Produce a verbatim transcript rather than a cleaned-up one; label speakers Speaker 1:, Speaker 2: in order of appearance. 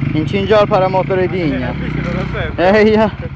Speaker 1: In cingiò il paramotore digna.
Speaker 2: Eh, qui si non la serve.
Speaker 1: Eh, yeah.